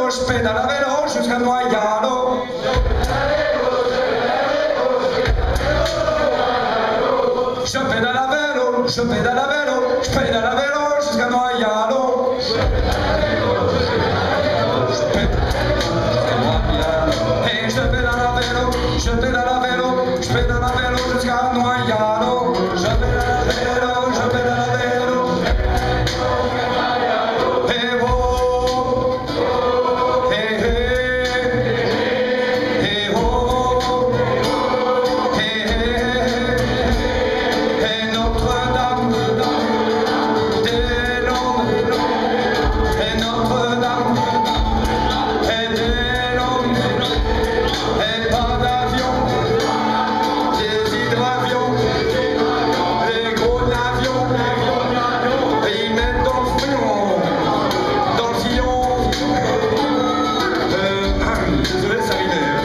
je pédale à vélo jusqu'à Noyalo. Je pédale à vélo, je pédale à vélo, je pédale à vélo jusqu'à Noyalo. Et je pédale à vélo, je pédale à vélo, je pédale à vélo jusqu'à Noyalo. Je pédale à vélo, je pédale à vélo. Et oh, et oh, et Notre-Dame des Landes, et Notre-Dame des Landes, et pas d'avion, des hydravions, des gros avions, et ils mettent dans le sillon, désolé, ça rimait.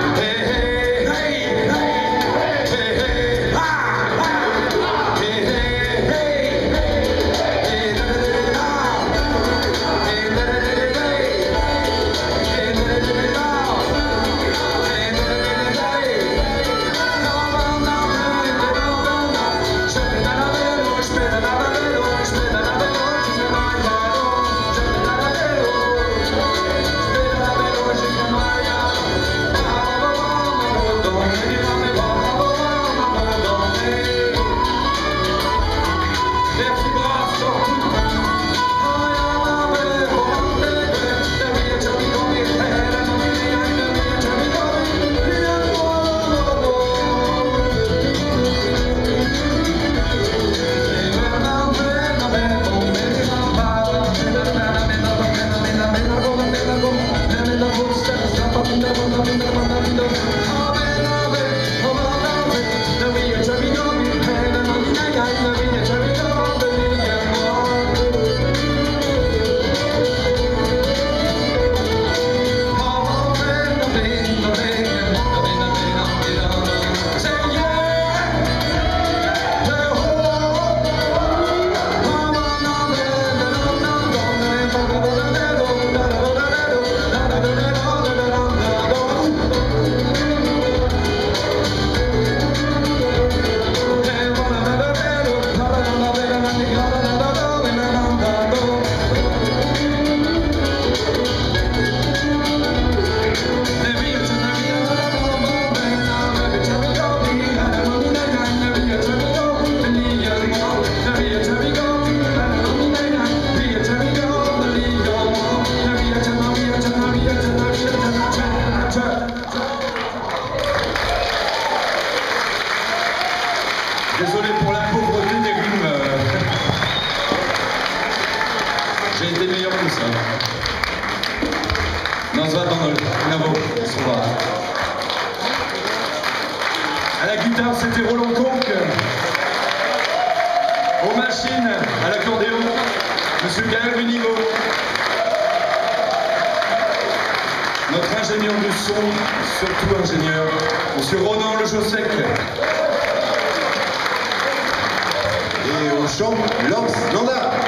Désolé pour la pauvreté des rimes. J'ai été meilleur que ça. Non, ça va dans le bravo, on se revoit. À la guitare, c'était Roland Conque. Aux machines, à l'accordéon, Monsieur Gaël Benigo. Notre ingénieur du son, surtout ingénieur, Monsieur Ronan Le Jossec. Et au chant, Lance Nanda.